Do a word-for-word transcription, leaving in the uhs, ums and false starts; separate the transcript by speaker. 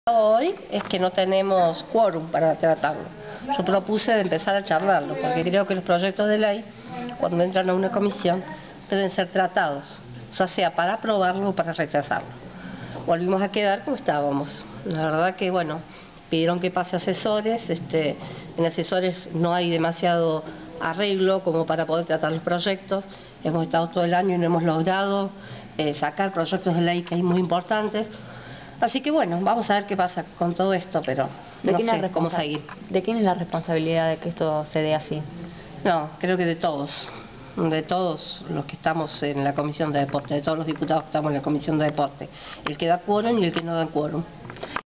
Speaker 1: Hoy es que no tenemos quórum para tratarlo. Yo propuse de empezar a charlarlo, porque creo que los proyectos de ley, cuando entran a una comisión, deben ser tratados, ya sea para aprobarlo o para rechazarlo. Volvimos a quedar como estábamos. La verdad que, bueno, pidieron que pase asesores, este, en asesores no hay demasiado arreglo como para poder tratar los proyectos. Hemos estado todo el año y no hemos logrado eh, sacar proyectos de ley que hay muy importantes. Así que bueno, vamos a ver qué pasa con todo esto, pero no sé cómo seguir.
Speaker 2: ¿De quién es la responsabilidad de que esto se dé así?
Speaker 1: No, creo que de todos, de todos los que estamos en la Comisión de Deporte, de todos los diputados que estamos en la Comisión de Deporte, el que da quórum y el que no da quórum.